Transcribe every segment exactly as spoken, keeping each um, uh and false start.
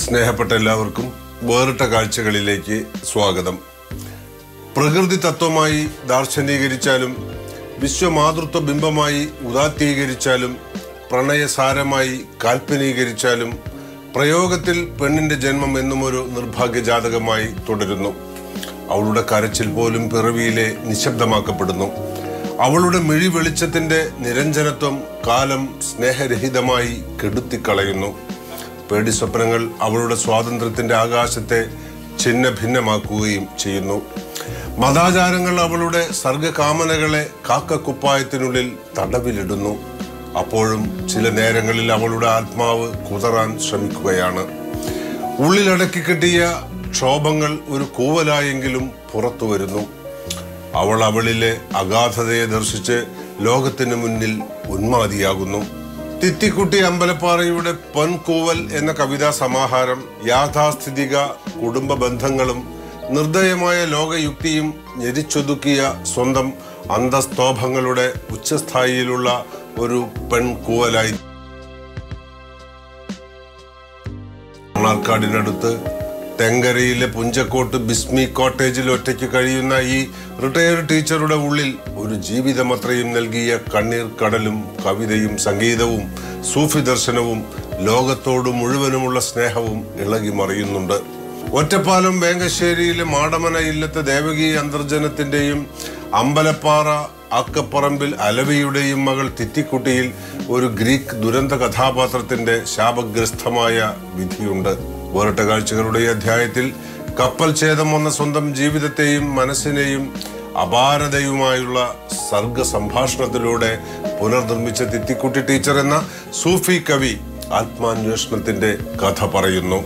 സ്നേഹപ്പെട്ട എല്ലാവർക്കും വേറിട്ട കാഴ്ചകളിലേക്ക് സ്വാഗതം. പ്രകൃതി തത്വമായി ദാർശനികരിച്ചാലും വിശ്വമാതൃത്വ ബിംബമായി ഉദാത്തീകരിച്ചാലും പ്രണയസാരമായി കാൽപ്പനീകരിച്ചാലും പ്രയോഗത്തിൽ പെണ്ണിന്റെ ജന്മം എന്നും ഒരു നിർഭാഗ്യജാതകമായി തുടരുന്നു. അവളുടെ കരച്ചിൽ പോലും പിറവിയിലെ നിശബ്ദമാക്കപ്പെടുന്നു. അവളുടെ മിഴി വെളിച്ചത്തിന്റെ നിരഞ്ജനത്വം കാലം സ്നേഹരഹിതമായി കെടുത്തിക്കളയുന്നു. പേടി സ്വപ്നങ്ങൾ അവളുടെ സ്വാതന്ത്ര്യത്തിന്റെ ആകാശത്തെ ഛിന്ന ഭിന്നമാക്കുകയും ചെയ്യുന്നു. മതാചാരങ്ങൾ അവളുടെ സർഗകാമനകളെ കാക്കക്കുപ്പായത്തിനുള്ളിൽ തടവിലിടുന്നു. അപ്പോഴും ചില നേരങ്ങളിൽ അവളുടെ ആത്മാവ് കുതറാൻ ശ്രമിക്കുകയാണ്. ഉള്ളിലടക്കി കെട്ടിയ ക്ഷോഭങ്ങൾ ഒരു കൂവലായെങ്കിലും പുറത്തു വരുന്നു. അവൾ അവളിലെ അഗാധതയെ ദർശിച്ച് ലോകത്തിന് മുന്നിൽ ഉന്മാദിയാകുന്നു. തിത്തിക്കുട്ടി അമ്പലപ്പാറയുടെ പൊൻകൂവൽ എന്ന കവിതാ സമാഹാരം യാഥാസ്ഥിതിക കുടുംബ ബന്ധങ്ങളും നിർദ്ദയമായ ലോകയുക്തിയും ഞെരിച്ചൊതുക്കിയ സ്വന്തം അന്തസ്തോഭങ്ങളുടെ ഉച്ചസ്ഥായിയിലുള്ള ഒരു പെൺകൂവലായി. മണാർക്കാടിനടുത്ത് തെങ്കരയിലെ പുഞ്ചക്കോട്ട് ബിസ്മി കോട്ടേജിൽ ഒറ്റയ്ക്ക് കഴിയുന്ന ഈ റിട്ടയർഡ് ടീച്ചറുടെ ഉള്ളിൽ ഒരു ജീവിതമത്രയും നൽകിയ കണ്ണീർ കടലും കവിതയും സംഗീതവും സൂഫി ദർശനവും ലോകത്തോട് മുഴുവനുമുള്ള സ്നേഹവും ഇളകി മറിയുന്നുണ്ട്. ഒറ്റപ്പാലം വേങ്ങശ്ശേരിയിലെ മാടമന ഇല്ലത്തെ ദേവകി അന്തർജനത്തിന്റെയും അമ്പലപ്പാറ അക്കപ്പറമ്പിൽ അലവിയുടെയും മകൾ തിത്തിക്കുട്ടിയിൽ ഒരു ഗ്രീക്ക് ദുരന്ത കഥാപാത്രത്തിന്റെ ശാപഗ്രസ്തമായ വിധിയുണ്ട്. വേറിട്ട കാഴ്ചകളുടെ അധ്യായത്തിൽ കപ്പൽ ഛേദം വന്ന സ്വന്തം ജീവിതത്തെയും മനസ്സിനെയും അപാരതയുമായുള്ള സർഗ സംഭാഷണത്തിലൂടെ പുനർനിർമ്മിച്ച തിത്തിക്കുട്ടി ടീച്ചർ എന്ന സൂഫി കവി ആത്മാന്വേഷണത്തിന്റെ കഥ പറയുന്നു.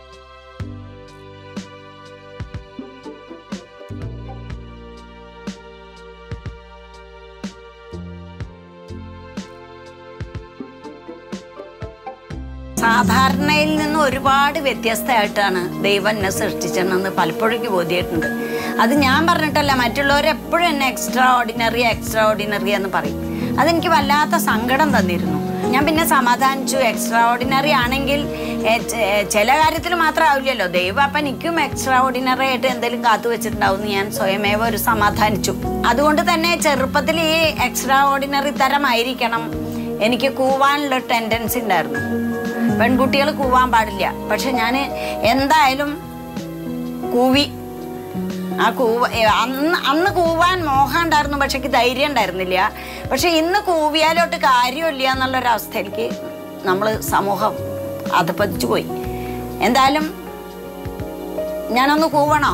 സാധാരണയിൽ നിന്ന് ഒരുപാട് വ്യത്യസ്തമായിട്ടാണ് ദൈവം എന്നെ സൃഷ്ടിച്ചതെന്ന് പലപ്പോഴും ബോധ്യമായിട്ടുണ്ട്. അത് ഞാൻ പറഞ്ഞിട്ടല്ല, മറ്റുള്ളവരെപ്പോഴും എന്നെ എക്സ്ട്രാ ഓർഡിനറി എക്സ്ട്രാ ഓർഡിനറി എന്ന് പറയും. അതെനിക്ക് വല്ലാത്ത സങ്കടം തന്നിരുന്നു. ഞാൻ പിന്നെ സമാധാനിച്ചു. എക്സ്ട്രാ ഓർഡിനറി ആണെങ്കിൽ ചില കാര്യത്തിൽ മാത്രമാവില്ലല്ലോ, ദൈവം അപ്പം എനിക്കും എക്സ്ട്രാ ഓർഡിനറി ആയിട്ട് എന്തെങ്കിലും കാത്തു വെച്ചിട്ടുണ്ടാവും ഞാൻ സ്വയമേവ ഒരു സമാധാനിച്ചു. അതുകൊണ്ട് തന്നെ ചെറുപ്പത്തിൽ ഈ എക്സ്ട്രാ ഓർഡിനറി തരമായിരിക്കണം. എനിക്ക് കൂവാനുള്ള ടെൻഡൻസി ഉണ്ടായിരുന്നു. പെൺകുട്ടികൾ കൂവാൻ പാടില്ല. പക്ഷെ ഞാൻ എന്തായാലും കൂവി. ആ കൂവ അന്ന് അന്ന് കൂവാൻ മോഹം ഉണ്ടായിരുന്നു, പക്ഷെ എനിക്ക് ധൈര്യം ഉണ്ടായിരുന്നില്ല. പക്ഷെ ഇന്ന് കൂവിയാലോട്ട് കാര്യമില്ല എന്നുള്ളൊരവസ്ഥയിലേക്ക് നമ്മൾ സമൂഹം അധപ്പതിച്ചു പോയി. എന്തായാലും ഞാനൊന്ന് കൂവണോ?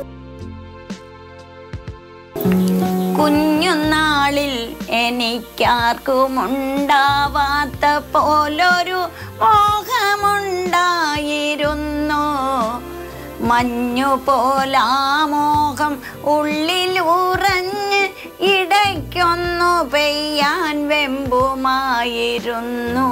കുഞ്ഞുനാളിൽ എനിക്കാർക്കും ഉണ്ടാവാത്ത പോലൊരു മോഹമുണ്ടായിരുന്നു. മഞ്ഞുപോലാ മോഹം ഉള്ളിലുറഞ്ഞ് ഇടയ്ക്കൊന്നു പെയ്യാൻ വെമ്പുമായിരുന്നു.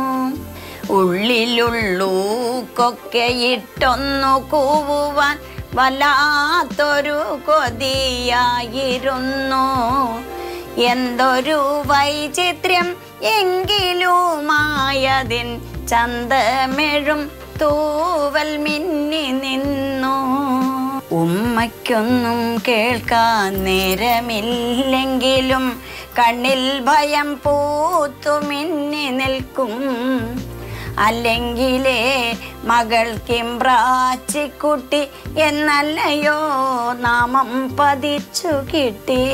ഉള്ളിലുള്ളൂക്കൊക്കെ ഇട്ടൊന്നു കൂവുവാൻ വല്ലാത്തൊരു കൊതിയായിരുന്നു. എന്തൊരു വൈചിത്ര്യം എങ്കിലുമായതിൻ ചന്തമെഴും തൂവൽ മിന്നി നിന്നു. ഉമ്മയ്ക്കൊന്നും കേൾക്കാൻ നേരമില്ലെങ്കിലും കണ്ണിൽ ഭയം പൂത്തു മിന്നി നിൽക്കും. അല്ലെങ്കിലേ മകൾ കിംബ്രാച്ചിക്കുട്ടി എന്നല്ലയോ നാമം പതിച്ചു കിട്ടി.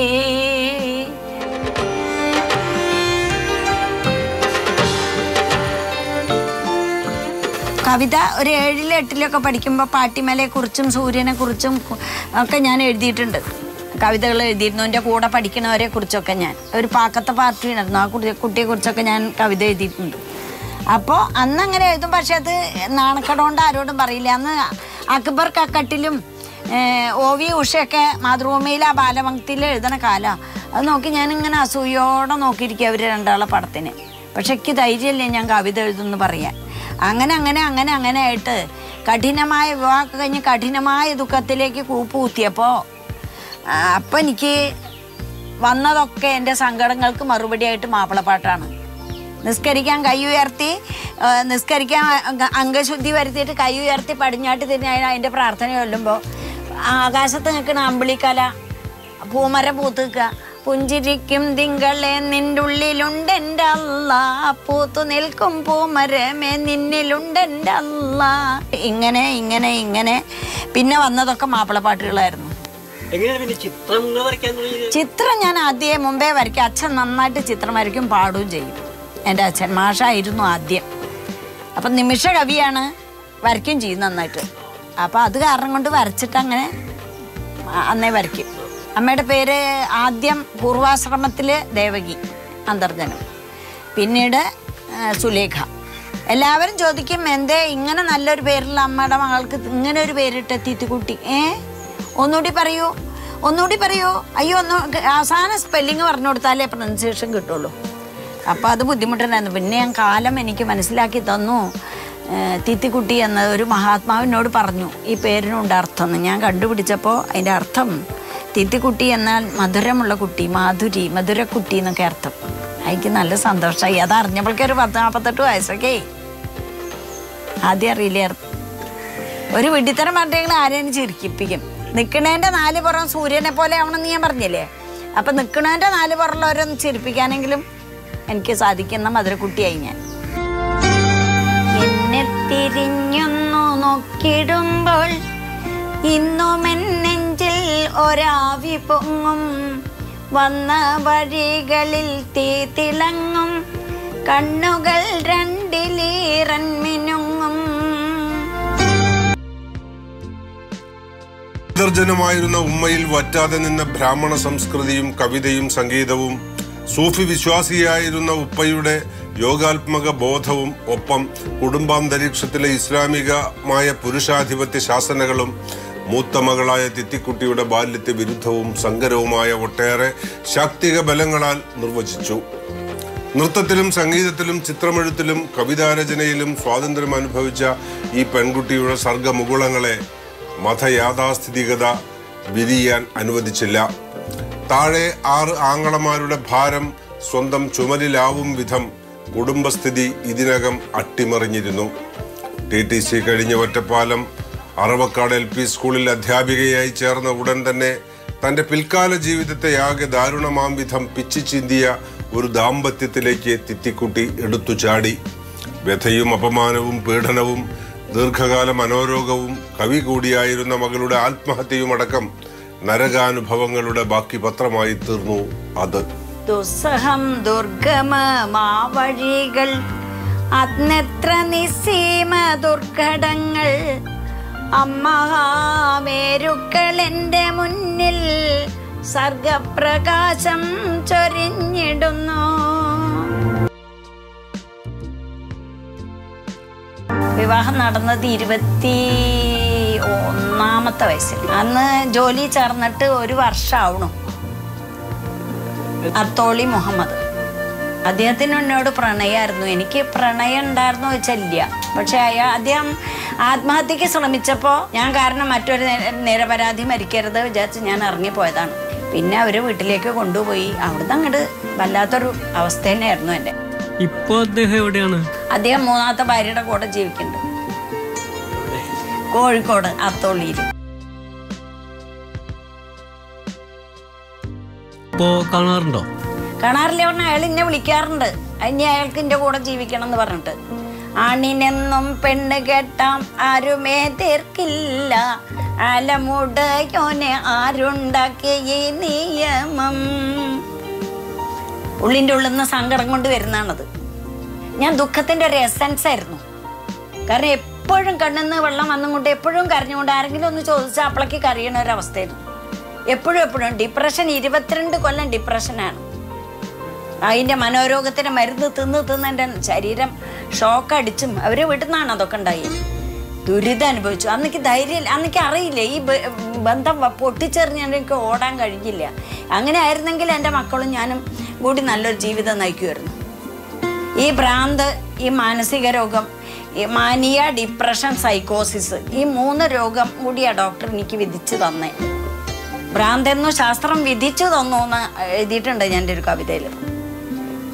കവിത ഒരു ഏഴിലും എട്ടിലൊക്കെ പഠിക്കുമ്പോൾ പാട്ടിമലയെക്കുറിച്ചും സൂര്യനെ കുറിച്ചും ഒക്കെ ഞാൻ എഴുതിയിട്ടുണ്ട്. കവിതകൾ എഴുതിയിരുന്നു. എൻ്റെ കൂടെ പഠിക്കുന്നവരെ കുറിച്ചൊക്കെ ഞാൻ ഒരു പാക്കത്തെ പാർട്ടി ഉണ്ടായിരുന്നു. ആ കുട്ടി കുട്ടിയെക്കുറിച്ചൊക്കെ ഞാൻ കവിത എഴുതിയിട്ടുണ്ട്. അപ്പോൾ അന്ന് അങ്ങനെ എഴുതും. പക്ഷെ അത് നാണക്കടോണ്ട് ആരോടും പറയില്ല. അന്ന് അക്ബർ കക്കട്ടിലും ഒ വി ഉഷയൊക്കെ മാതൃഭൂമിയിൽ ആ ബാലഭക്തിയിൽ എഴുതണ കാലമാണ്. അത് നോക്കി ഞാനിങ്ങനെ അസൂയോടെ നോക്കിയിരിക്കുക അവർ രണ്ടാളെ പടത്തിന്. പക്ഷെ എനിക്ക് ധൈര്യമില്ലേ ഞാൻ കവിത എഴുതുമെന്ന് പറയാൻ. അങ്ങനെ അങ്ങനെ അങ്ങനെ അങ്ങനെ ആയിട്ട് കഠിനമായ വിവാഹം കഴിഞ്ഞ് കഠിനമായ ദുഃഖത്തിലേക്ക് കൂപ്പുകുത്തിയപ്പോൾ അപ്പം എനിക്ക് വന്നതൊക്കെ എൻ്റെ സങ്കടങ്ങൾക്ക് മറുപടിയായിട്ട് മാപ്പിളപ്പാട്ടാണ്. നിസ്കരിക്കാൻ കൈ ഉയർത്തി നിസ്കരിക്കാൻ അംഗശുദ്ധി വരുത്തിയിട്ട് കൈ ഉയർത്തി പടിഞ്ഞാട്ട് തിരിഞ്ഞ അതിൻ്റെ പ്രാർത്ഥന ചൊല്ലുമ്പോൾ ആകാശത്ത് നിൽക്കുന്ന അമ്പിളിക്കല പൂമര പൂത്ത് നിൽക്കുക. പുഞ്ചിരിക്കും തിങ്കളെ നിൻ്റെ ഉള്ളിലുണ്ട് എൻ്റെ അല്ലാ, പൂത്തു നിൽക്കും പൂമരമേ നിന്നിലുണ്ട് എൻ്റെ അല്ലാ. ഇങ്ങനെ ഇങ്ങനെ ഇങ്ങനെ പിന്നെ വന്നതൊക്കെ മാപ്പിളപ്പാട്ടുകളായിരുന്നു. ചിത്രം ഞാൻ ആദ്യം മുമ്പേ വരയ്ക്കും. അച്ഛൻ നന്നായിട്ട് ചിത്രം വരയ്ക്കും, പാടുകയും ചെയ്യും. എൻ്റെ അച്ഛൻ മാഷായിരുന്നു ആദ്യം. അപ്പം നിമിഷ കവിയാണ്, വരയ്ക്കുകയും ചെയ്യും നന്നായിട്ട്. അപ്പം അത് കാരണം കൊണ്ട് വരച്ചിട്ട് അങ്ങനെ അന്നേ വരയ്ക്കും. അമ്മയുടെ പേര് ആദ്യം പൂർവാശ്രമത്തിൽ ദേവകി അന്തർജനം, പിന്നീട് സുലേഖ. എല്ലാവരും ചോദിക്കും എന്തേ ഇങ്ങനെ നല്ലൊരു പേരുള്ള അമ്മയുടെ മകൾക്ക് ഇങ്ങനെ ഒരു പേരിട്ട് തിത്തിക്കുട്ടി. ഏ ഒന്നുകൂടി പറയൂ, ഒന്നുകൂടി പറയൂ. അയ്യോ ഒന്ന് അവസാന സ്പെല്ലിങ് പറഞ്ഞു കൊടുത്താലേ പ്രൊനൗൺസിയേഷൻ കിട്ടുള്ളൂ. അപ്പോൾ അത് ബുദ്ധിമുട്ടുണ്ടായിരുന്നു. പിന്നെ ഞാൻ കാലം എനിക്ക് മനസ്സിലാക്കി തന്നു. തിത്തിക്കുട്ടി എന്ന ഒരു മഹാത്മാവിനോട് പറഞ്ഞു ഈ പേരിനുണ്ട് അർത്ഥം. ഞാൻ കണ്ടുപിടിച്ചപ്പോൾ അതിൻ്റെ അർത്ഥം തിത്തിക്കുട്ടി എന്നാൽ മധുരമുള്ള കുട്ടി, മാധുരി, മധുരക്കുട്ടി എന്നൊക്കെ അർത്ഥം. എനിക്ക് നല്ല സന്തോഷമായി. അത് അറിഞ്ഞപ്പോഴേക്കും ഒരു പത്ത് നാൽപ്പത്തെട്ട് വയസ്സൊക്കെ ആദ്യം അറിയില്ലായിരുന്നു. ഒരു വിഡിത്തരം പറഞ്ഞെങ്കിൽ ആരെയും ചിരിക്കിപ്പിക്കും. നിൽക്കണേൻ്റെ നാല് പുറം സൂര്യനെ പോലെ ആവണമെന്ന് ഞാൻ പറഞ്ഞില്ലേ. അപ്പം നിൽക്കണേൻ്റെ നാല് പുറമുള്ളവരൊന്ന് ചിരിപ്പിക്കാനെങ്കിലും എനിക്ക് സാധിക്കുന്ന മധുരക്കുട്ടിയായി ഞാൻ. എന്നെ തിരിഞ്ഞൊന്നു നോക്കിടുമ്പോൾ ഇന്നും എന്നെഞ്ചിൽ ഒരാവി പൊങ്ങും, വന്ന വഴികളിൽ തീ തിളങ്ങും, കണ്ണുകൾ രണ്ടിലീറൻ മിനുങ്ങും. ദർജനമായിരുന്ന ഉമ്മയിൽ വറ്റാതെ നിന്ന ബ്രാഹ്മണ സംസ്കൃതിയും കവിതയും സംഗീതവും, സൂഫി വിശ്വാസിയായിരുന്ന ഉപ്പയുടെ യോഗാത്മക ബോധവും, ഒപ്പം കുടുംബാന്തരീക്ഷത്തിലെ ഇസ്ലാമികമായ പുരുഷാധിപത്യ ശാസനകളും മൂത്ത മകളായ തിത്തിക്കുട്ടിയുടെ ബാല്യത്തെ വിരുദ്ധവും സങ്കരവുമായ ഒട്ടേറെ ശാക്തിക ബലങ്ങളാൽ നിർവചിച്ചു. നൃത്തത്തിലും സംഗീതത്തിലും ചിത്രമെഴുത്തിലും കവിതാരചനയിലും സ്വാതന്ത്ര്യം അനുഭവിച്ച ഈ പെൺകുട്ടിയുടെ സർഗമുകുളങ്ങളെ മതയാഥാസ്ഥിതികത വിരിയാൻ അനുവദിച്ചില്ല. താഴെ ആറ് ആങ്ങളമാരുടെ ഭാരം സ്വന്തം ചുമലിലാവും വിധം കുടുംബസ്ഥിതി ഇതിനകം അട്ടിമറിഞ്ഞിരുന്നു. ടി ടി സി കഴിഞ്ഞ ഒറ്റപ്പാലം അറവക്കാട് എൽ പി സ്കൂളിൽ അധ്യാപികയായി ചേർന്ന ഉടൻ തന്നെ തൻ്റെ പിൽക്കാല ജീവിതത്തെ ആകെ ദാരുണമാം വിധം പിച്ചു ചിന്തിയ ഒരു ദാമ്പത്യത്തിലേക്ക് തിത്തിക്കുട്ടി എടുത്തു ചാടി. വ്യഥയും അപമാനവും പീഡനവും ദീർഘകാല മനോരോഗവും കവി കൂടിയായിരുന്ന മകളുടെ ആത്മഹത്യയുമടക്കം നരകാനുഭവങ്ങളുടെ ബാക്കി പത്രമായി തീർന്നു അത്. ദുസ്സഹം ദുർഗമമാവഴികൾ, അന്നെത്ര നിസ്സീമ ദുർഘടങ്ങൾ, അമ്മഹാമേരുക്കൾ എൻ്റെ മുന്നിൽ സർഗപ്രകാശം ചൊരിഞ്ഞിടുന്നു. വിവാഹം നടന്നത് ഇരുപത്തി ഒന്നാമത്തെ വയസ്സിൽ. അന്ന് ജോലി ചേർന്നിട്ട് ഒരു വർഷമാവണം. അത്തോളി മുഹമ്മദ് അദ്ദേഹത്തിന് എന്നോട് പ്രണയമായിരുന്നു. എനിക്ക് പ്രണയം ഉണ്ടായിരുന്നു വെച്ചില്ല. പക്ഷെ അദ്ദേഹം ആത്മഹത്യക്ക് ശ്രമിച്ചപ്പോൾ ഞാൻ കാരണം മറ്റൊരു നിരപരാധി മരിക്കരുത് വിചാരിച്ച് ഞാൻ ഇറങ്ങിപ്പോയതാണ്. പിന്നെ അവര് വീട്ടിലേക്ക് കൊണ്ടുപോയി. അവിടുന്ന് അങ്ങോട്ട് വല്ലാത്തൊരു അവസ്ഥ തന്നെയായിരുന്നു എൻ്റെ. ഇപ്പൊ അദ്ദേഹം എവിടെയാണ്? അദ്ദേഹം മൂന്നാമത്തെ ഭാര്യയുടെ കൂടെ ജീവിക്കുന്നുണ്ട്, കോഴിക്കോട് അത്തോളിയിൽ. ഇപ്പോ കാണാറുണ്ടോ? കാണാറില്ല പറഞ്ഞാൽ അയാൾ എന്നെ വിളിക്കാറുണ്ട്. ഇനി അയാൾക്ക് എൻ്റെ കൂടെ ജീവിക്കണം എന്ന് പറഞ്ഞിട്ട്. ആണിനെന്നും പെണ്ണ് കെട്ടാം ആരുമേ തീർക്കില്ല, അലമുടയോനെ ആരുണ്ടാക്കിയ ഈ നിയമം. ഉള്ളിൻ്റെ ഉള്ളിൽ നിന്ന് സങ്കടം കൊണ്ട് വരുന്നതാണത്. ഞാൻ ദുഃഖത്തിൻ്റെ ഒരു എസൻസ് ആയിരുന്നു. കാരണം എപ്പോഴും കണ്ണിന്ന് വെള്ളം വന്നുകൊണ്ട് എപ്പോഴും കരഞ്ഞുകൊണ്ട് ആരെങ്കിലും ഒന്ന് ചോദിച്ചാൽ അപ്പളേക്ക് കരയണ ഒരവസ്ഥയായിരുന്നു. എപ്പോഴും എപ്പോഴും ഡിപ്രഷൻ. ഇരുപത്തിരണ്ട് കൊല്ലം ഡിപ്രഷനാണ്. അതിൻ്റെ മനോരോഗത്തിൻ്റെ മരുന്ന് തിന്ന് തിന്ന് എൻ്റെ ശരീരം ഷോക്ക് അടിച്ചും അവർ വീട്ടിൽ നിന്നാണ് അതൊക്കെ ഉണ്ടായി. ദുരിതം അനുഭവിച്ചു. അന്നെനിക്ക് ധൈര്യം, അന്നെനിക്ക് അറിയില്ല ഈ ബന്ധം പൊട്ടിച്ചെറിഞ്ഞ് എനിക്ക് ഓടാൻ കഴിഞ്ഞില്ല. അങ്ങനെ ആയിരുന്നെങ്കിൽ എൻ്റെ മക്കളും ഞാനും കൂടി നല്ലൊരു ജീവിതം നയിക്കുമായിരുന്നു. ഈ ഭ്രാന്ത്, ഈ മാനസിക രോഗം, ഈ മാനിയ, ഡിപ്രഷൻ, സൈക്കോസിസ്, ഈ മൂന്ന് രോഗം കൂടിയാണ് ഡോക്ടർ എനിക്ക് വിധിച്ചു തന്നേ. ഭ്രാന്തെന്നു ശാസ്ത്രം വിധിച്ചു തന്നു എന്ന് എഴുതിയിട്ടുണ്ട് ഞാൻ എൻ്റെ ഒരു കവിതയിൽ.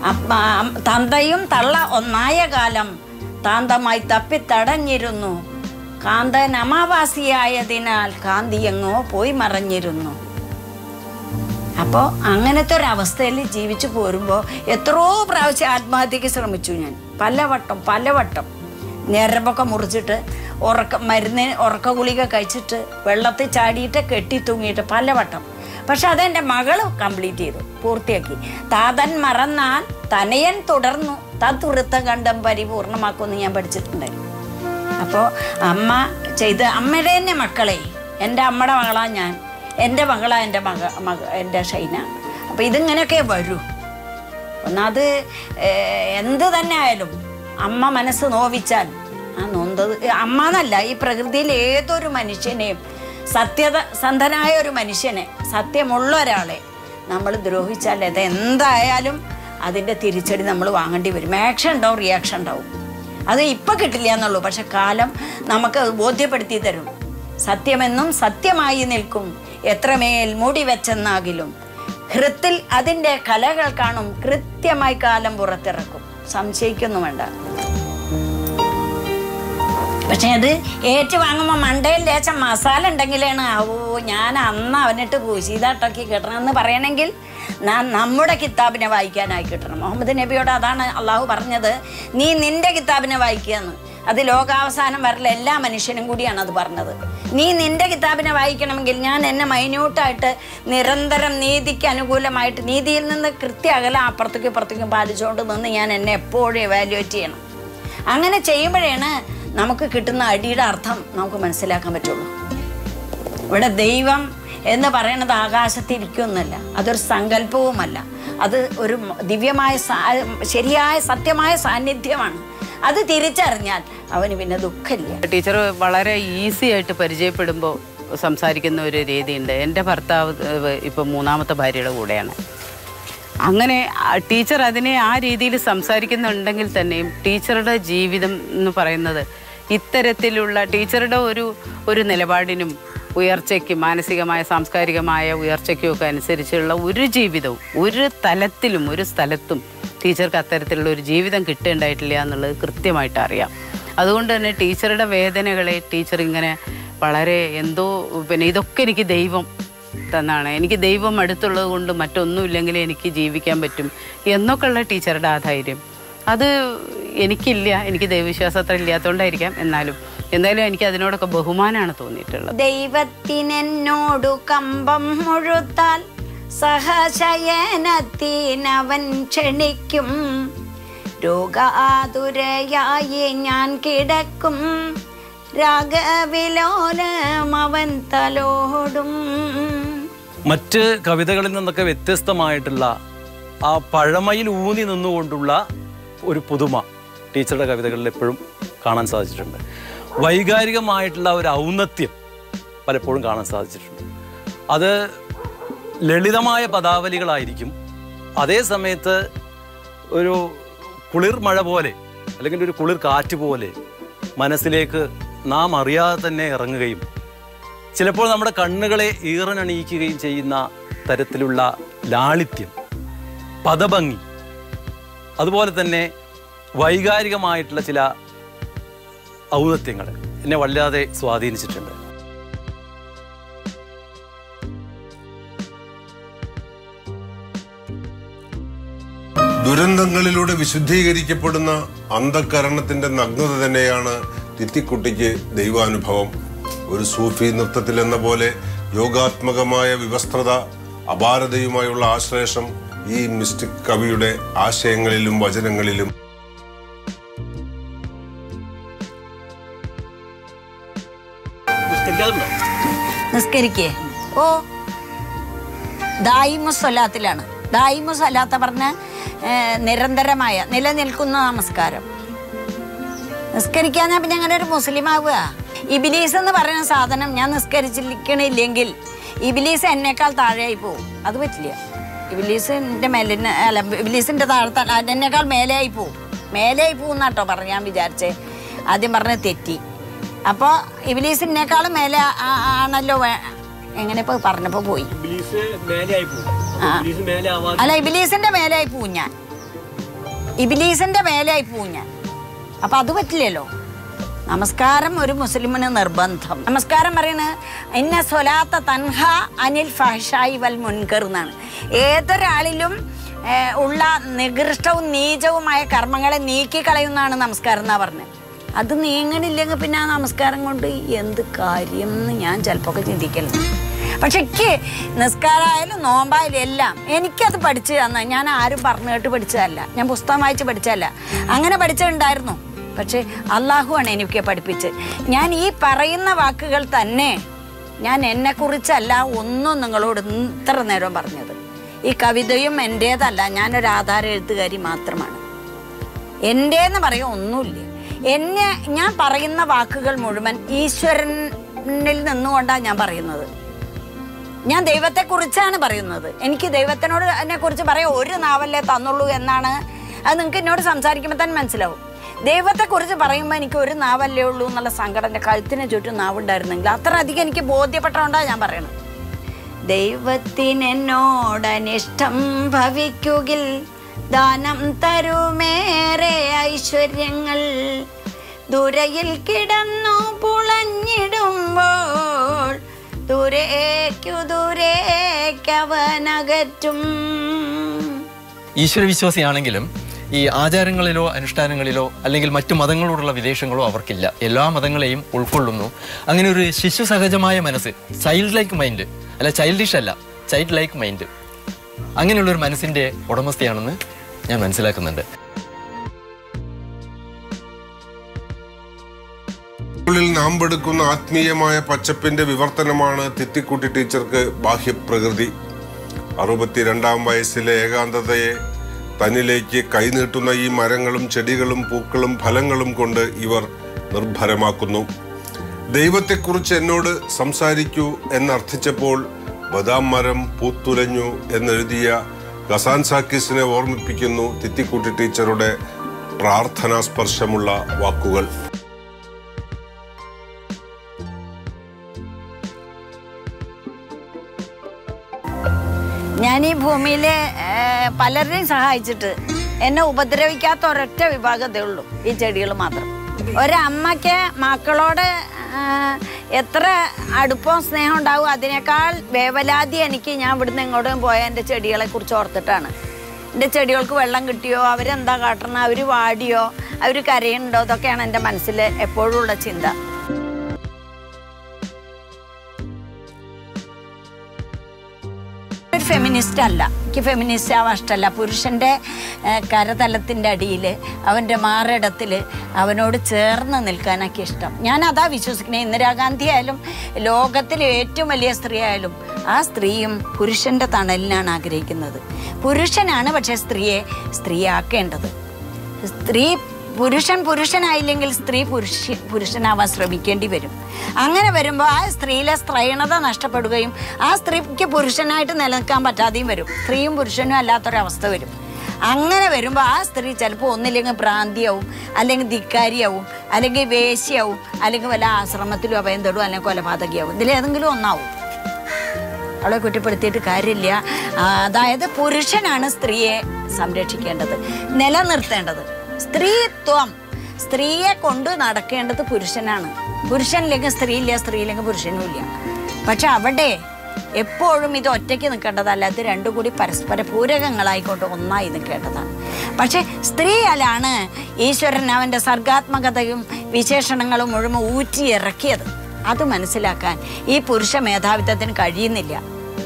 തന്തയും തള്ള ഒന്നായ കാലം താന്തമായി തപ്പിത്തടഞ്ഞിരുന്നു. കാന്തൻ അമാവാസിയായതിനാൽ കാന്തിയെങ്ങോ പോയി മറഞ്ഞിരുന്നു. അപ്പോൾ അങ്ങനത്തെ ഒരവസ്ഥയിൽ ജീവിച്ചു പോരുമ്പോൾ എത്രയോ പ്രാവശ്യം ആത്മഹത്യക്ക് ശ്രമിച്ചു ഞാൻ. പലവട്ടം പലവട്ടം ഞരമ്പൊക്കെ മുറിച്ചിട്ട് ഉറക്ക മരുന്ന് ഉറക്ക ഗുളിക കഴിച്ചിട്ട് വെള്ളത്തിൽ ചാടിയിട്ട് കെട്ടി തൂങ്ങിയിട്ട് പലവട്ടം. പക്ഷെ അതെൻ്റെ മകള് കംപ്ലീറ്റ് ചെയ്തു, പൂർത്തിയാക്കി. താതൻ മറന്നാൽ തനയൻ തുടർന്നു തത്തുറുത്ത കണ്ടം പരിപൂർണമാക്കുമെന്ന് ഞാൻ പഠിച്ചിട്ടുണ്ടായിരുന്നു. അപ്പോൾ അമ്മ ചെയ്ത് അമ്മയുടെ തന്നെ മക്കളെ, എൻ്റെ അമ്മയുടെ മകളാണ് ഞാൻ, എൻ്റെ മകളാണ് എൻ്റെ മക മക എൻ്റെ ഷൈന. അപ്പോൾ ഇതിങ്ങനെയൊക്കെ വരൂ. ഒന്നത് എന്ത് തന്നെ ആയാലും അമ്മ മനസ്സ് നോവിച്ചാൽ ആ നൊന്തത് അമ്മ എന്നല്ല, ഈ പ്രകൃതിയിൽ ഏതൊരു മനുഷ്യനെയും സത്യത സന്ധനായ ഒരു മനുഷ്യനെ, സത്യമുള്ള ഒരാളെ നമ്മൾ ദ്രോഹിച്ചാൽ അത് എന്തായാലും അതിൻ്റെ തിരിച്ചടി നമ്മൾ വാങ്ങേണ്ടി വരും. ആക്ഷൻ ഉണ്ടാവും, റിയാക്ഷൻ ഉണ്ടാവും. അത് ഇപ്പം കിട്ടില്ല എന്നുള്ളൂ, പക്ഷെ കാലം നമുക്ക് ബോധ്യപ്പെടുത്തി തരും. സത്യമെന്നും സത്യമായി നിൽക്കും, എത്രമേൽ മൂടി വെച്ചെന്നാകിലും ഹൃത്തിൽ അതിൻ്റെ കലകൾ കാണും, കൃത്യമായി കാലം പുറത്തിറക്കും, സംശയിക്കൊന്നും വേണ്ട. പക്ഷെ അത് ഏറ്റുവാങ്ങുമ്പോൾ മണ്ടയിൽ ലേശം മസാല ഉണ്ടെങ്കിലാണ് ഓ ഞാൻ അന്ന് അവനിട്ട് പൂശീതാട്ടൊക്കെ കിട്ടണമെന്ന് പറയണമെങ്കിൽ ഞാൻ നമ്മുടെ കിതാബിനെ വായിക്കാനായി കിട്ടണം. മുഹമ്മദ് നബിയോട് അതാണ് അള്ളാഹു പറഞ്ഞത്, നീ നിന്റെ കിതാബിനെ വായിക്കുകയെന്ന്. അത് ലോകാവസാനം വരല എല്ലാ മനുഷ്യനും കൂടിയാണ് അത് പറഞ്ഞത്. നീ നിന്റെ കിതാബിനെ വായിക്കണമെങ്കിൽ ഞാൻ എന്നെ മൈന്യൂട്ടായിട്ട് നിരന്തരം നീതിക്ക് അനുകൂലമായിട്ട് നീതിയിൽ നിന്ന് കൃത്യ അകലം അപ്പുറത്തേക്കും ഇപ്പുറത്തേക്കും പാലിച്ചുകൊണ്ട് നിന്ന് ഞാൻ എന്നെ എപ്പോഴും എവാലുവേറ്റ് ചെയ്യണം. അങ്ങനെ ചെയ്യുമ്പോഴാണ് നമുക്ക് കിട്ടുന്ന അടിയുടെ അർത്ഥം നമുക്ക് മനസ്സിലാക്കാൻ പറ്റുള്ളൂ. ഇവിടെ ദൈവം എന്ന് പറയുന്നത് ആകാശത്തിരിക്കുമെന്നല്ല, അതൊരു സങ്കല്പവുമല്ല, അത് ഒരു ദിവ്യമായ ശരിയായ സത്യമായ സാന്നിധ്യമാണ്. അത് തിരിച്ചറിഞ്ഞാൽ അവന് പിന്നെ ദുഃഖമില്ല. ടീച്ചർ വളരെ ഈസി ആയിട്ട് പരിചയപ്പെടുമ്പോൾ സംസാരിക്കുന്ന ഒരു രീതിയുണ്ട്. എൻ്റെ ഭർത്താവ് ഇപ്പം മൂന്നാമത്തെ ഭാര്യയുടെ കൂടെയാണ്. അങ്ങനെ ടീച്ചർ അതിനെ ആ രീതിയിൽ സംസാരിക്കുന്നുണ്ടെങ്കിൽ തന്നെയും ടീച്ചറുടെ ജീവിതം എന്ന് പറയുന്നത് ഇത്തരത്തിലുള്ള ടീച്ചറുടെ ഒരു ഒരു നിലപാടിനും ഉയർച്ചയ്ക്കും മാനസികമായ സാംസ്കാരികമായ ഉയർച്ചയ്ക്കും ഒക്കെ അനുസരിച്ചുള്ള ഒരു ജീവിതവും ഒരു തലത്തിലും ഒരു സ്ഥലത്തും ടീച്ചർക്ക് അത്തരത്തിലുള്ള ഒരു ജീവിതം കിട്ടേണ്ടായിട്ടില്ല എന്നുള്ളത് കൃത്യമായിട്ട് അറിയാം. അതുകൊണ്ട് തന്നെ ടീച്ചറുടെ വേദനകളെ ടീച്ചർ ഇങ്ങനെ വളരെ എന്തോ പിന്നെ ഇതൊക്കെ എനിക്ക് ദൈവം തന്നാണ്, എനിക്ക് ദൈവം അടുത്തുള്ളത് കൊണ്ട് മറ്റൊന്നുമില്ലെങ്കിൽ എനിക്ക് ജീവിക്കാൻ പറ്റും എന്നൊക്കെയുള്ള ടീച്ചറുടെ ആ ധൈര്യം അത് എനിക്കില്ല. എനിക്ക് ദൈവവിശ്വാസം അത്ര ഇല്ലാത്തതുകൊണ്ടായിരിക്കാം. എന്നാലും എന്തായാലും എനിക്ക് അതിനോടൊക്കെ ബഹുമാനമാണ് തോന്നിയിട്ടുള്ളത്. ദൈവത്തിനെന്നോടു കമ്പം മുഴുത്താൽ സഹശയനത്തിനവൻ ക്ഷണിക്കും, രോഗാതുരയായി ഞാൻ കിടക്കും, രാഗവിലോലം അവൻ തലോടും. മറ്റ് കവിതകളിൽ നിന്നൊക്കെ വ്യത്യസ്തമായിട്ടുള്ള ആ പഴമയിൽ ഊന്നി നിന്നുകൊണ്ടുള്ള ഒരു പുതുമ ടീച്ചറുടെ കവിതകളിൽ എപ്പോഴും കാണാൻ സാധിച്ചിട്ടുണ്ട്. വൈകാരികമായിട്ടുള്ള ഒരു ഔന്നത്യം പലപ്പോഴും കാണാൻ സാധിച്ചിട്ടുണ്ട്. അത് ലളിതമായ പദാവലികളായിരിക്കും, അതേ സമയത്ത് ഒരു കുളിർ മഴ പോലെ അല്ലെങ്കിൽ ഒരു കുളിർ കാറ്റ് പോലെ മനസ്സിലേക്ക് നാം അറിയാതെ തന്നെ ഇറങ്ങുകയും ചിലപ്പോൾ നമ്മുടെ കണ്ണുകളെ ഈറനണിയിക്കുകയും ചെയ്യുന്ന തരത്തിലുള്ള ലാളിത്യം, പദഭംഗി, അതുപോലെ തന്നെ വൈകാരികമായിട്ടുള്ള ചില ഔന്നത്യങ്ങൾ എന്നെ വല്ലാതെ സ്വാധീനിച്ചിട്ടുണ്ട്. ദുരന്തങ്ങളിലൂടെ വിശുദ്ധീകരിക്കപ്പെടുന്ന അന്ധകരണത്തിന്റെ നഗ്നത തന്നെയാണ് തിത്തിക്കുട്ടിക്ക് ദൈവാനുഭവം. ഒരു സൂഫി നൃത്തത്തിൽ എന്ന പോലെ യോഗാത്മകമായ വിവസ്ത്രത, അപാരതയുമായുള്ള ആശ്ലേഷം ഈ മിസ്റ്റിക് കവിയുടെ ആശയങ്ങളിലും വചനങ്ങളിലും. നിസ്കരിക്കേ ഓ ദായിമു സ്വലാത്തിലാണ്. ദായിമു സ്വലാത്ത പറഞ്ഞ നിരന്തരമായ നിലനിൽക്കുന്ന നമസ്കാരം. നിസ്കരിക്കാൻ ഞാൻ പിന്നെ അങ്ങനെ ഒരു മുസ്ലിം ആവുക. ഇബിലീസ് എന്ന് പറയുന്ന സാധനം ഞാൻ നിസ്കരിച്ചിരിക്കണില്ലെങ്കിൽ ഇബിലീസ് എന്നേക്കാൾ താഴെയായി പോവും. അത് പറ്റില്ല. ഇബിലീസിന്റെ മേലെ അല്ല, ഇബിലീസിന്റെ താഴെ എന്നേക്കാൾ മേലെയായി പോവും. മേലെയായി പോവും എന്നാട്ടോ പറഞ്ഞു ഞാൻ വിചാരിച്ചേ. ആദ്യം പറഞ്ഞ തെറ്റി. അപ്പോൾ ഇബിലീസിനേക്കാളും മേലെ ആണല്ലോ. എങ്ങനെ ഇപ്പൊ പറഞ്ഞപ്പോ പോയി. അല്ല, ഇബിലീസിന്റെ മേലെയായി പോവും ഞാൻ. ഇബിലീസിൻ്റെ മേലായി പോവും ഞാൻ. അപ്പം അത് പറ്റില്ലല്ലോ. നമസ്കാരം ഒരു മുസ്ലിമിന് നിർബന്ധം. നമസ്കാരം പറയുന്നത് ഇന്ന സ്വലാത്ത തൻഹ അനിൽ ഫഹ്ശായി വൽ മുൻകർ എന്നാണ്. ഏതൊരാളിലും ഉള്ള നികൃഷ്ടവും നീചവുമായ കർമ്മങ്ങളെ നീക്കിക്കളയുന്നതാണ് നമസ്കാരം എന്നാണ് പറഞ്ഞത്. അത് നീങ്ങണില്ലെങ്കിൽ പിന്നെ ആ നമസ്കാരം കൊണ്ട് എന്ത് കാര്യം എന്ന് ഞാൻ ചിലപ്പോൾ ചിന്തിക്കലുണ്ട്. പക്ഷെ എനിക്ക് നിസ്കാരമായാലും നോമ്പായാലും എല്ലാം എനിക്കത് പഠിച്ച് തന്ന, ഞാൻ ആരും പറഞ്ഞു കേട്ട് പഠിച്ചതല്ല, ഞാൻ പുസ്തകം വായിച്ച് പഠിച്ചതല്ല, അങ്ങനെ പഠിച്ചിട്ടുണ്ടായിരുന്നു. പക്ഷെ അള്ളാഹുവാണ് എനിക്ക് പഠിപ്പിച്ച്. ഞാൻ ഈ പറയുന്ന വാക്കുകൾ തന്നെ ഞാൻ എന്നെക്കുറിച്ചല്ല ഒന്നും നിങ്ങളോട് ഇത്ര നേരം പറഞ്ഞത്. ഈ കവിതയും എൻ്റേതല്ല, ഞാനൊരു ആധാര എഴുത്തുകാരി മാത്രമാണ്. എൻ്റേന്ന് പറയാൻ ഒന്നുമില്ല. എന്നെ ഞാൻ പറയുന്ന വാക്കുകൾ മുഴുവൻ ഈശ്വരനിൽ നിന്നുകൊണ്ടാണ് ഞാൻ പറയുന്നത്. ഞാൻ ദൈവത്തെക്കുറിച്ചാണ് പറയുന്നത്. എനിക്ക് ദൈവത്തിനോട് എന്നെ കുറിച്ച് പറയാൻ ഒരു നാവല്ലേ തന്നുള്ളൂ എന്നാണ് അത് നിങ്ങൾക്ക് എന്നോട് സംസാരിക്കുമ്പോൾ തന്നെ മനസ്സിലാവും. ദൈവത്തെക്കുറിച്ച് പറയുമ്പോൾ എനിക്ക് ഒരു നാവല്ലേ ഉള്ളൂ എന്നുള്ള സങ്കടം എൻ്റെ കഴുത്തിന് ചുറ്റും നാവുണ്ടായിരുന്നെങ്കിൽ അത്ര അധികം എനിക്ക് ബോധ്യപ്പെട്ടതുകൊണ്ടാണ് ഞാൻ പറയണത്. ദൈവത്തിനെന്നോടനിഷ്ടം ഭവിക്കുകിൽ ദാനം തരുമേറെ ഐശ്വര്യങ്ങൾ ദുരയിൽ കിടന്നു പുളഞ്ഞിടുമ്പോൾ ദൂരേക്കു ദൂരേക്കവനകറ്റും. ഈശ്വരവിശ്വാസിയാണെങ്കിലും ഈ ആചാരങ്ങളിലോ അനുഷ്ഠാനങ്ങളിലോ അല്ലെങ്കിൽ മറ്റു മതങ്ങളോടുള്ള വിദ്വേഷങ്ങളോ അവർക്കില്ല. എല്ലാ മതങ്ങളെയും ഉൾക്കൊള്ളുന്നു. അങ്ങനെ ഒരു ശിശു സഹജമായ മനസ്സ്, ചൈൽഡ് ലൈക്ക് മൈൻഡ്, അല്ല ചൈൽഡിഷ് അല്ല, ചൈൽഡ് ലൈക്ക് മൈൻഡ്, അങ്ങനെയുള്ളൊരു മനസ്സിൻ്റെ ഉടമസ്ഥയാണെന്ന് ഞാൻ മനസ്സിലാക്കുന്നുണ്ട്. ഉള്ളിൽ നാം പെടുക്കുന്ന ആത്മീയമായ പച്ചപ്പിന്റെ വിവർത്തനമാണ് തിത്തിക്കുട്ടി ടീച്ചർക്ക് ബാഹ്യപ്രകൃതി. അറുപത്തിരണ്ടാം വയസ്സിലെ ഏകാന്തതയെ തന്നിലേക്ക് കൈനീട്ടുന്ന ഈ മരങ്ങളും ചെടികളും പൂക്കളും ഫലങ്ങളും കൊണ്ട് ഇവർ നിർഭരമാക്കുന്നു. ദൈവത്തെക്കുറിച്ച് എന്നോട് സംസാരിക്കൂ എന്നർത്ഥിച്ചപ്പോൾ ബദാം മരം പൂത്തുലഞ്ഞു എന്നെഴുതിയ ഗസാൻ സാക്കിസിനെ ഓർമ്മിപ്പിക്കുന്നു തിത്തിക്കുട്ടി ടീച്ചറുടെ പ്രാർത്ഥനാ സ്പർശമുള്ള വാക്കുകൾ. ഞാൻ ഈ ഭൂമിയിൽ പലരെയും സഹായിച്ചിട്ട് എന്നെ ഉപദ്രവിക്കാത്ത ഒരൊറ്റ വിഭാഗത്തേ ഉള്ളൂ, ഈ ചെടികൾ മാത്രം. ഒരമ്മയ്ക്ക് മക്കളോട് എത്ര അടുപ്പവും സ്നേഹം ഉണ്ടാവും അതിനേക്കാൾ വേവലാതി എനിക്ക് ഞാൻ ഇവിടുന്ന് എങ്ങോട്ടും പോയ എൻ്റെ ചെടികളെ കുറിച്ച് ഓർത്തിട്ടാണ്. എൻ്റെ ചെടികൾക്ക് വെള്ളം കിട്ടിയോ, അവരെന്താ കാട്ടണം, അവർ വാടിയോ, അവർ കരയുണ്ടോ, ഇതൊക്കെയാണ് എൻ്റെ മനസ്സിൽ എപ്പോഴും ഉള്ള ചിന്ത. ഒരു ഫെമിനിസ്റ്റ് അല്ല, എനിക്ക് ഫെമിനിസ്റ്റ് ആവാൻ ഇഷ്ടമല്ല. പുരുഷൻ്റെ കരതലത്തിൻ്റെ അടിയിൽ അവൻ്റെ മാറിടത്തിൽ അവനോട് ചേർന്ന് നിൽക്കാനൊക്കെ ഇഷ്ടം. ഞാൻ അതാ വിശ്വസിക്കുന്നത്. ഇന്ദിരാഗാന്ധി ആയാലും ലോകത്തിലെ ഏറ്റവും വലിയ സ്ത്രീ ആയാലും ആ സ്ത്രീയും പുരുഷൻ്റെ തണലിനാണ് ആഗ്രഹിക്കുന്നത്. പുരുഷനാണ് പക്ഷേ സ്ത്രീയെ സ്ത്രീയാക്കേണ്ടത്. സ്ത്രീ പുരുഷൻ പുരുഷനായില്ലെങ്കിൽ സ്ത്രീ പുരുഷ പുരുഷനാവാൻ ശ്രമിക്കേണ്ടി വരും. അങ്ങനെ വരുമ്പോൾ ആ സ്ത്രീയിലെ സ്ത്രൈണത നഷ്ടപ്പെടുകയും ആ സ്ത്രീക്ക് പുരുഷനായിട്ട് നിലനിൽക്കാൻ പറ്റാതെയും വരും. സ്ത്രീയും പുരുഷനും അല്ലാത്തൊരവസ്ഥ വരും. അങ്ങനെ വരുമ്പോൾ ആ സ്ത്രീ ചിലപ്പോൾ ഒന്നില്ലെങ്കിൽ ഭ്രാന്തിയാവും, അല്ലെങ്കിൽ ധിക്കാരിയാവും, അല്ലെങ്കിൽ വേശ്യയാവും, അല്ലെങ്കിൽ വല്ല ആശ്രമത്തിലും അഭയം തേടും, അല്ലെങ്കിൽ കൊലപാതകയാവും. ഇതിലേതെങ്കിലും ഒന്നാവും. അവളെ കുറ്റപ്പെടുത്തിയിട്ട് കാര്യമില്ല. അതായത് പുരുഷനാണ് സ്ത്രീയെ സംരക്ഷിക്കേണ്ടത്, നിലനിർത്തേണ്ടത്. സ്ത്രീത്വം, സ്ത്രീയെ കൊണ്ട് നടക്കേണ്ടത് പുരുഷനാണ്. പുരുഷനില്ലെങ്കിൽ സ്ത്രീയില്ല, സ്ത്രീയില്ലെങ്കിൽ പുരുഷനും ഇല്ല. പക്ഷെ അവിടെ എപ്പോഴും ഇത് ഒറ്റയ്ക്ക് നിൽക്കേണ്ടതല്ല, ഇത് രണ്ടും കൂടി പരസ്പര പൂരകങ്ങളായിക്കൊണ്ട് ഒന്നായി നിൽക്കേണ്ടതാണ്. പക്ഷെ സ്ത്രീയിലാണ് ഈശ്വരൻ അവൻ്റെ സർഗാത്മകതയും വിശേഷണങ്ങളും മുഴുവൻ ഊറ്റിയിറക്കിയത്. അത് മനസ്സിലാക്കാൻ ഈ പുരുഷ മേധാവിത്വത്തിന് കഴിയുന്നില്ല.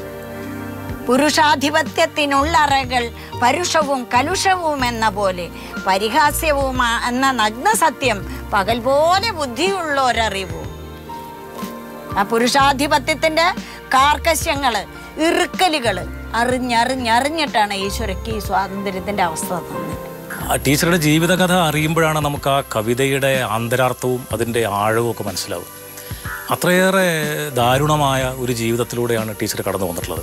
പുരുഷാധിപത്യത്തിനുള്ളറകൾ പരുഷവും കലുഷവും എന്ന പോലെ പരിഹാസ്യവും എന്ന നഗ്ന സത്യം പകൽ പോലെ ബുദ്ധിയുള്ളൊരറിവും. ആ പുരുഷാധിപത്യത്തിന്റെ കാർക്കശ്യങ്ങള്, ഇറുക്കലുകള് അറിഞ്ഞറിഞ്ഞറിഞ്ഞിട്ടാണ് ഈശ്വരക്ക് ഈ സ്വാതന്ത്ര്യത്തിന്റെ അവസ്ഥ തന്നത്. ടീച്ചറുടെ ജീവിതകഥ അറിയുമ്പോഴാണ് നമുക്ക് ആ കവിതയുടെ ആന്തരാർത്ഥവും അതിൻ്റെ ആഴവും ഒക്കെ മനസ്സിലാവും. അത്രയേറെ ദാരുണമായ ഒരു ജീവിതത്തിലൂടെയാണ് ടീച്ചർ കടന്നു വന്നിട്ടുള്ളത്.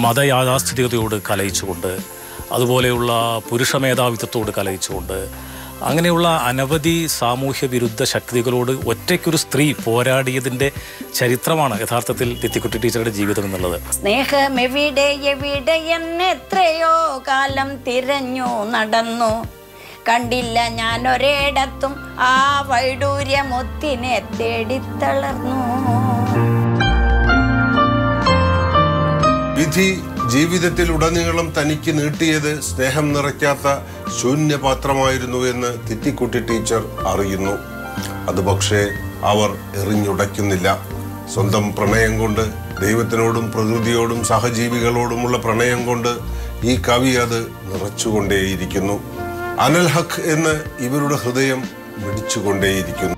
മതയാഥാസ്ഥിതികതയോട് കലയിച്ചുകൊണ്ട്, അതുപോലെയുള്ള പുരുഷ മേധാവിത്വത്തോട് കലയിച്ചുകൊണ്ട്, അങ്ങനെയുള്ള അനവധി സാമൂഹ്യ വിരുദ്ധ ശക്തികളോട് ഒറ്റയ്ക്കൊരു സ്ത്രീ പോരാടിയതിൻ്റെ ചരിത്രമാണ് യഥാർത്ഥത്തിൽ തിത്തിക്കുട്ടി ടീച്ചറുടെ ജീവിതം എന്നുള്ളത്. സ്നേഹം എവിടെ എവിടെ എന്നെത്രയോ കാലം തിരഞ്ഞു നടന്നു, കണ്ടില്ല ഞാൻ ഒരിടത്തും ആ വൈഡൂര്യമൊത്തിനെ തേടിത്തളർന്നു. വിധി ജീവിതത്തിൽ ഉടനീളം തനിക്ക് നീട്ടിയത് സ്നേഹം നിറയ്ക്കാത്ത ശൂന്യപാത്രമായിരുന്നു എന്ന് തിത്തിക്കുട്ടി ടീച്ചർ അറിയുന്നു. അത് പക്ഷേ അവർ എറിഞ്ഞുടയ്ക്കുന്നില്ല. സ്വന്തം പ്രണയം കൊണ്ട്, ദൈവത്തിനോടും പ്രകൃതിയോടും സഹജീവികളോടുമുള്ള പ്രണയം കൊണ്ട് ഈ കവി അത് നിറച്ചുകൊണ്ടേയിരിക്കുന്നു. അനൽ ഹക്ക് എന്ന് ഇവരുടെ ഹൃദയം മിടിച്ചുകൊണ്ടേയിരിക്കുന്നു.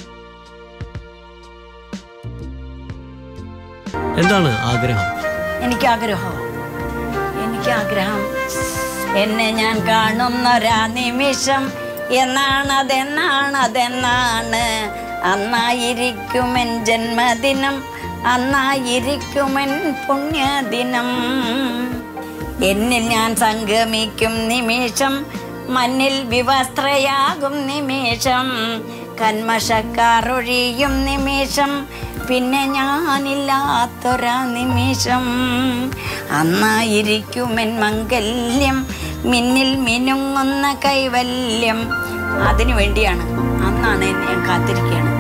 എന്താണ് ആഗ്രഹം? എനിക്ക് ആഗ്രഹം എനിക്ക് ആഗ്രഹം എന്നെ ഞാൻ കാണുന്നൊരാ നിമിഷം എന്നാണതെന്നാണതെന്നാണ് അന്നായിരിക്കുമെൻ ജന്മദിനം, അന്നായിരിക്കുമെൻ പുണ്യദിനം. എന്നിൽ ഞാൻ സംഗമിക്കും നിമിഷം, മണ്ണിൽ വിവസ്ത്രയാകും നിമിഷം, കന്മഷക്കാറൊഴിയും നിമിഷം, പിന്നെ ഞാനില്ലാത്തൊരാ നിമിഷം. അന്നായിരിക്കുമെൻ മംഗല്യം, മിന്നിൽ മിനുങ്ങുന്ന കൈവല്യം. അതിനു വേണ്ടിയാണ്, അന്നാണ് ഞാൻ കാത്തിരിക്കുകയാണ്.